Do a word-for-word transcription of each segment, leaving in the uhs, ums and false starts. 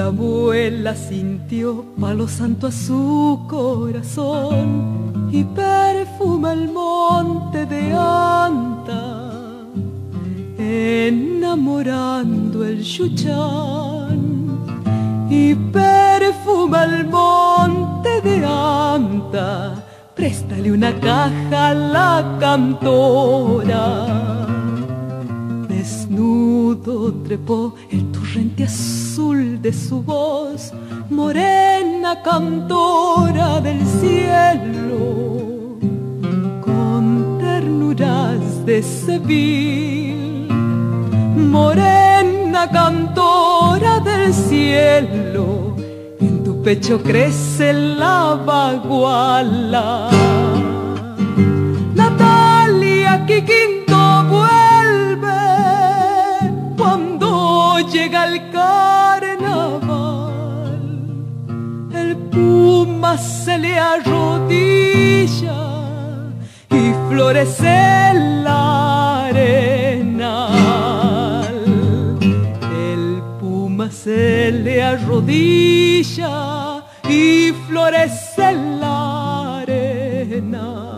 La abuela sintió palo santo a su corazón y perfuma el monte de Anta, enamorando el Yuchán. Y perfuma el monte de Anta, préstale una caja a la cantora. Desnudo trepó el torrente azul de su voz, morena cantora del cielo, con ternuras de Seville. Morena cantora del cielo, en tu pecho crece la baguala. Natalia Quiquinto vuelve cuando llega el carnaval. El puma se le arrodilla y florece la arenal. El puma se le arrodilla y florece la arenal.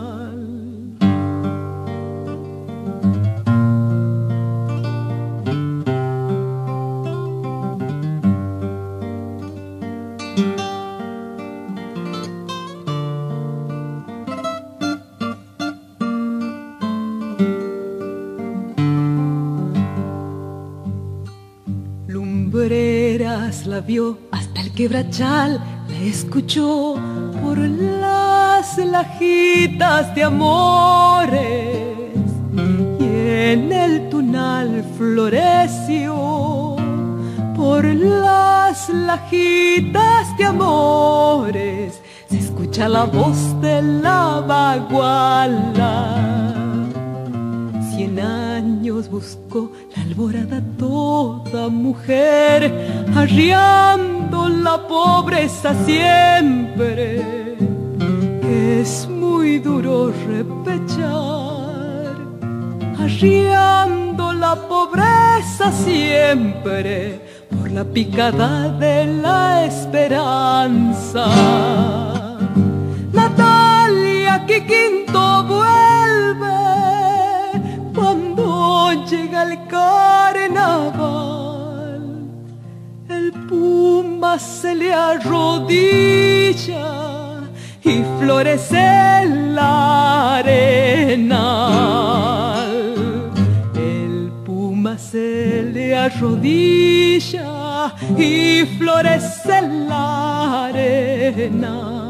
Lumbreras la vio hasta el quebrachal, la escuchó por las lajitas de amores, y en el tunal floreció por las lajitas de amores. Se escucha la voz de la baguala. Cien años buscó la alborada toda mujer, arriando la pobreza siempre, que es muy duro repechar. Arriando la pobreza siempre, por la picada de la esperanza. Natalia Quiquinto vuelve cuando llega el carnaval. El puma se le arrodilla y florece la arenal. El puma se le arrodilla y florece la arenal.